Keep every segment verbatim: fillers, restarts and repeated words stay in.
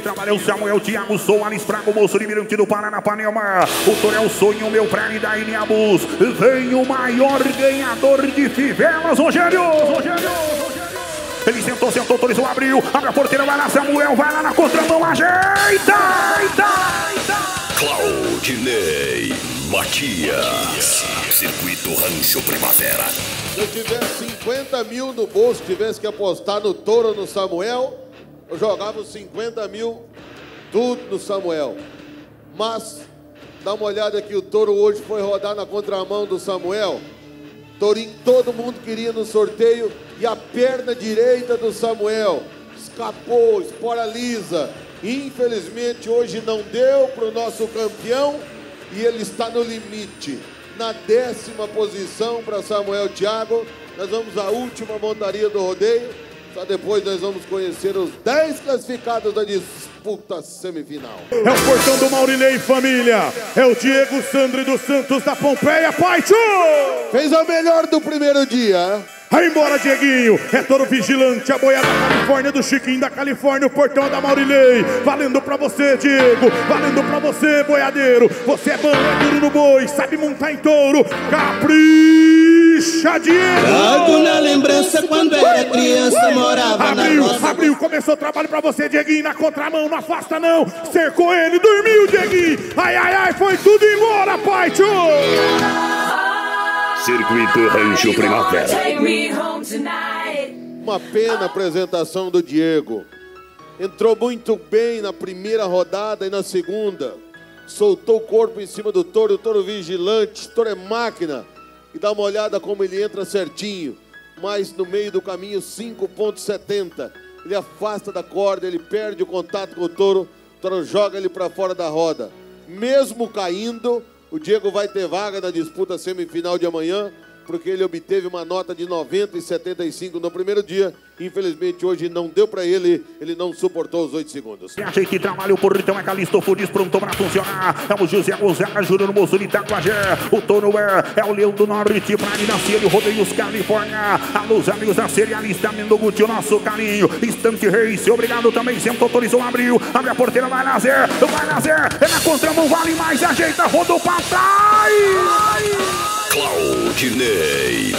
trabalha o Samuel Thiago Soares, Frago, moço de Mirante do Paranapanema. O touro é o sonho, meu prêmio da Iniabus. Vem o maior ganhador de fivelas, Rogério. Rogério. Ele sentou, sentou, autorizou, abriu. Abre a porteira, vai lá, Samuel, vai lá na contramão, ajeita! Ajeita! Claudinei Matias, Circuito Rancho Primavera. Se eu tivesse cinquenta mil no bolso, tivesse que apostar no touro ou no Samuel, eu jogava os cinquenta mil tudo no Samuel. Mas, dá uma olhada aqui, o touro hoje foi rodar na contramão do Samuel. Tourinho, todo mundo queria no sorteio e a perna direita do Samuel escapou, espora lisa. Infelizmente hoje não deu para o nosso campeão e ele está no limite. Na décima posição para Samuel Thiago. Nós vamos à última montaria do rodeio. Só depois nós vamos conhecer os dez classificados da disputa semifinal. É o portão do Maurinei família. É o Diego Sandri dos Santos da Pompeia. Pai, tchau! Fez a melhor do primeiro dia. Vai embora, Dieguinho. É touro vigilante. A boiada da Califórnia, do Chiquinho da Califórnia. O portão da Maurinei. Valendo pra você, Diego. Valendo pra você, boiadeiro. Você é bom, é duro no boi. Sabe montar em touro. Capricha, Diego. Trago na lembrança quando era criança, morava abriu, na roça. Abriu, começou o trabalho pra você, Dieguinho. Na contramão, não afasta não. Cercou ele, dormiu, Dieguinho. Ai, ai, ai, foi tudo embora, pai, tchau. Circuito Rancho Primavera. Uma pena a apresentação do Diego. Entrou muito bem na primeira rodada e na segunda. Soltou o corpo em cima do touro, o touro vigilante, o touro é máquina. E dá uma olhada como ele entra certinho. Mas no meio do caminho, cinco ponto setenta. Ele afasta da corda, ele perde o contato com o touro. O touro joga ele para fora da roda. Mesmo caindo, o Diego vai ter vaga na disputa semifinal de amanhã, porque ele obteve uma nota de noventa e setenta e cinco no primeiro dia. Infelizmente hoje não deu pra ele, ele não suportou os oito segundos. Achei que trabalha o porritão, é Calixto Fudis, pronto pra funcionar. É o José Gonzaga Júnior, moço de Itaquajé. O touro é, é o Leão do Norte, pra ir na Síria, Rodeios Califórnia. Alô, os amigos da serialista Mendoguti, o nosso carinho. Instante Race, obrigado também, sempre autorizou, abriu. Abre a porteira, vai lá, Zé, vai lá, Zé. É na contramão, vale mais, ajeita, rodou pra trás. Claudinei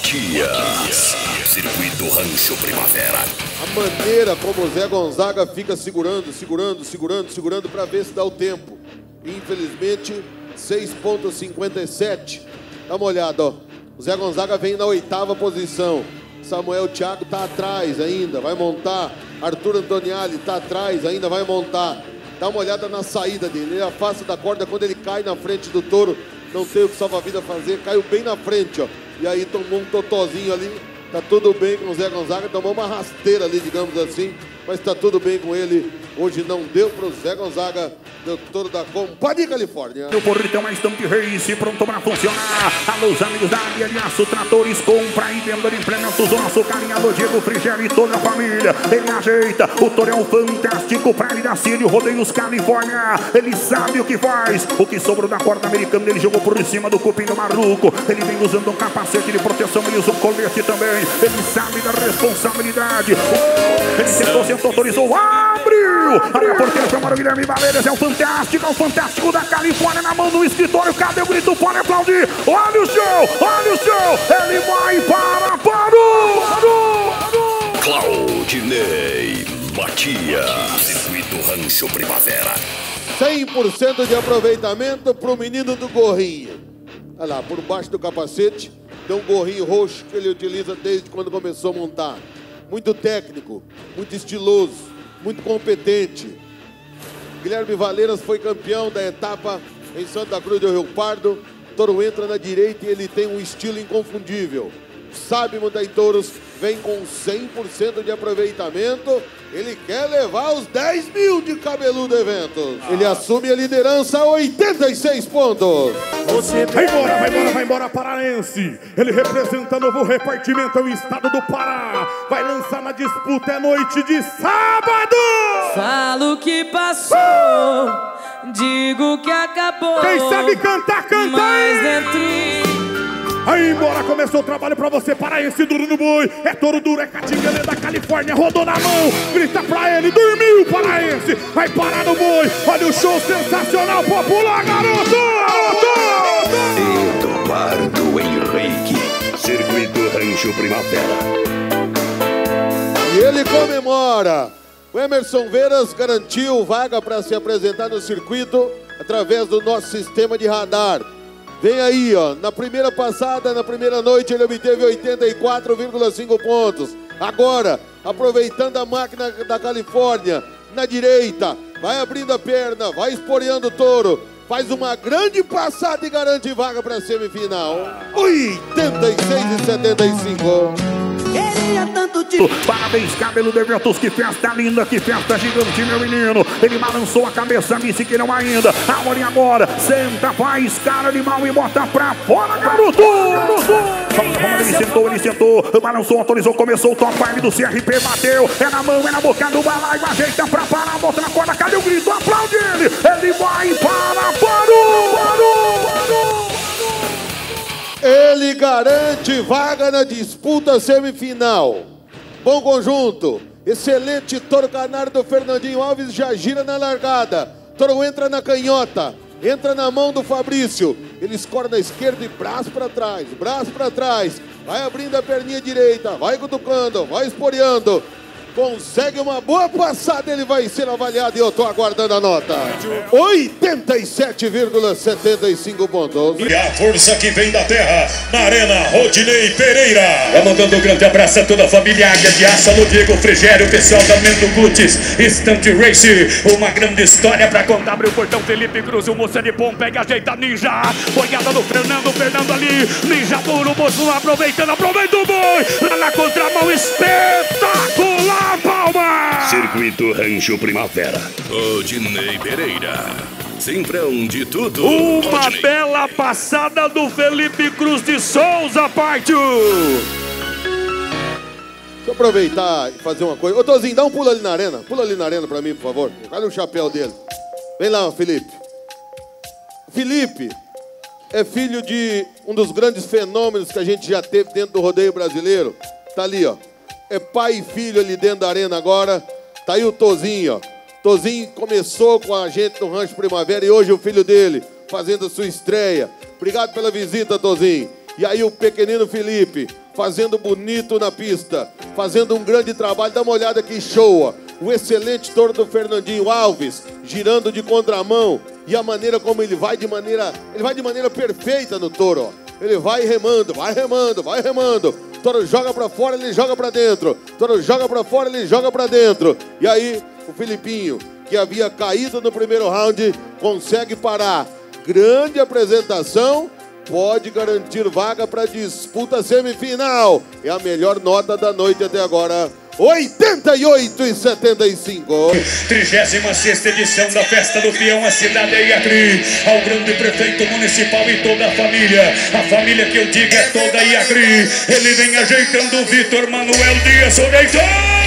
Matias, Circuito Rancho Primavera. A maneira como o Zé Gonzaga fica segurando, segurando, segurando, segurando para ver se dá o tempo. Infelizmente, seis ponto cinquenta e sete. Dá uma olhada, ó. O Zé Gonzaga vem na oitava posição. Samuel Thiago tá atrás ainda, vai montar. Arthur Antoniali tá atrás ainda, vai montar. Dá uma olhada na saída dele. Ele afasta da corda quando ele cai na frente do touro. Não tem o que salva-vida fazer, caiu bem na frente, ó. E aí tomou um totozinho ali. Tá tudo bem com o Zé Gonzaga, tomou uma rasteira ali, digamos assim. Mas tá tudo bem com ele. Hoje não deu pro Zé Gonzaga, deu touro da Companhia Califórnia. O porritão é Stamp Race, pronto pra funcionar. Alô, os amigos da área de aço, tratores, compra e venda de implementos. O nosso carinhador Diego Frigério e toda a família. Ele ajeita, o touro é um fantástico pra ele da Síria, Rodeios Califórnia. Ele sabe o que faz. O que sobrou da corda americana, ele jogou por cima do cupim do maluco. Ele vem usando um capacete de proteção, ele usa um colete também. Ele sabe da responsabilidade. Ele sentou, sentou, autorizou, abriu. Abre a porteira para o Guilherme Valeiras, é o fantástico, é o fantástico da Califórnia na mão do escritório. Cadê o grito? Pode aplaudir. Olha o show, olha o show. Ele vai para, parou, parou, parou. Claudinei Matias, Circuito Rancho Primavera. cem por cento de aproveitamento pro menino do gorrinho. Olha lá, por baixo do capacete, tem um gorrinho roxo que ele utiliza desde quando começou a montar. Muito técnico, muito estiloso, muito competente. Guilherme Valeiras foi campeão da etapa em Santa Cruz do Rio Pardo. O touro entra na direita e ele tem um estilo inconfundível. Sabe montar em touros, vem com cem por cento de aproveitamento. Ele quer levar os dez mil de Cabeludo Eventos. Ele assume a liderança a oitenta e seis pontos. Você vai embora, vai embora, vai embora, paraense. Ele representa novo repartimento ao estado do Pará. Vai lançar na disputa, é noite de sábado. Falo que passou, digo que acabou. Quem sabe cantar, canta mas aí. entre Aí embora, começou o trabalho pra você, paraense duro no boi. É touro duro, é catinguele da Califórnia, rodou na mão, grita pra ele, dormiu paraense, vai parar no boi. Olha o show sensacional, popular, garoto! Eduardo Henrique, Circuito Rancho Primavera. E ele comemora. O Emerson Veras garantiu vaga para se apresentar no circuito através do nosso sistema de radar. Vem aí, ó, na primeira passada, na primeira noite, ele obteve oitenta e quatro vírgula cinco pontos. Agora, aproveitando a máquina da Califórnia, na direita, vai abrindo a perna, vai esporeando o touro, faz uma grande passada e garante vaga para a semifinal. oitenta e seis e setenta e cinco. Queria tanto te... Parabéns, cabelo de Ventos, que festa linda, que festa gigante, meu menino. Ele balançou a cabeça, disse que não ainda. Abre agora, senta, faz cara de mal e bota pra fora, garoto! Ele sentou, ele sentou, balançou, autorizou, começou o top five do C R P, bateu. É na mão, é na boca do balaio, ajeita pra parar, bota na corda, cadê o grito? Aplaude ele! Ele vai para, parou, parou, parou! Ele garante vaga na disputa semifinal. Bom conjunto. Excelente touro canário do Fernandinho Alves, já gira na largada. Touro entra na canhota, entra na mão do Fabrício. Ele escora na esquerda e braço para trás, braço para trás. Vai abrindo a perninha direita, vai cutucando, vai esporeando. Consegue uma boa passada, ele vai ser avaliado e eu tô aguardando a nota. oitenta e sete vírgula setenta e cinco pontos. E a força que vem da terra, na Arena Rodinei Pereira. Vai mandando um grande abraço a toda a família Águia de Aço, no Diego Frigério, o pessoal da Mendo Guts, Instant Race. Uma grande história pra contar. Abre o portão, Felipe Cruz, o moça de bom, pega, ajeita, Ninja. Boiada do Fernando, Fernando ali. Ninja puro, moço aproveitando, aproveita o boi. Lá na contramão, espetacular. Palma! Circuito Rancho Primavera. Rodinei Pereira. Simprão de tudo. Uma Rodinei. bela passada do Felipe Cruz de Souza, partiu! Deixa eu aproveitar e fazer uma coisa. Ô, Tozinho, dá um pulo ali na arena. Pula ali na arena pra mim, por favor. Olha o chapéu dele. Vem lá, Felipe. Felipe é filho de um dos grandes fenômenos que a gente já teve dentro do rodeio brasileiro. Tá ali, ó. É pai e filho ali dentro da arena agora. Tá aí o Tozinho, ó. Tozinho começou com a gente no Rancho Primavera e hoje o filho dele fazendo a sua estreia. Obrigado pela visita, Tozinho. E aí o pequenino Felipe fazendo bonito na pista, fazendo um grande trabalho. Dá uma olhada que show, ó. O excelente touro do Fernandinho Alves, girando de contramão. E a maneira como ele vai de maneira... Ele vai de maneira perfeita no touro, ó. Ele vai remando, vai remando, vai remando. Toro joga pra fora, ele joga pra dentro. Toro joga pra fora, ele joga pra dentro. E aí, o Filipinho, que havia caído no primeiro round, consegue parar. Grande apresentação, pode garantir vaga pra disputa semifinal. É a melhor nota da noite até agora. oitenta e oito e setenta e cinco. trigésima sexta edição da Festa do Peão, a cidade é Iacri. Ao grande prefeito municipal e toda a família. A família que eu digo é toda Iacri. Ele vem ajeitando o Vitor Manuel Dias, o Deitão.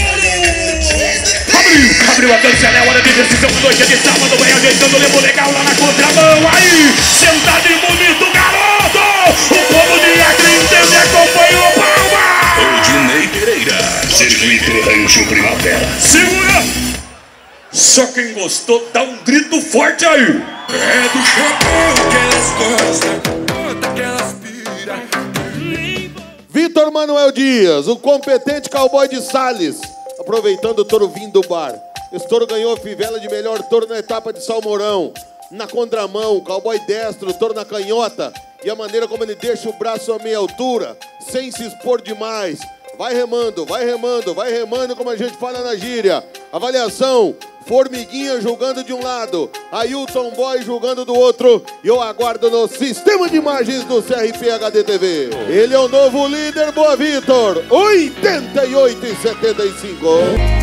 Abriu, abriu a dança, é hora de decisão. Noite de sábado, vai ajeitando, levou legal lá na contramão. Aí, sentado e bonito, garoto. O povo de Iacri entende e acompanhou, palma. Rodinei Pereira. Circuito Rancho Primavera. Segura! Só quem gostou dá um grito forte aí! É do chapéu que elas gostam, conta que elas piram. Vitor Manuel Dias, o competente cowboy de Sales, aproveitando o touro vindo do bar. Esse touro ganhou a fivela de melhor touro na etapa de Salmourão. Na contramão, cowboy destro, touro na canhota. E a maneira como ele deixa o braço a meia altura, sem se expor demais. Vai remando, vai remando, vai remando, como a gente fala na gíria. Avaliação, Formiguinha julgando de um lado, Ailton Boy julgando do outro. E eu aguardo no sistema de imagens do C R P H D T V. Ele é o novo líder, Boa Vitor, oitenta e oito e setenta e cinco.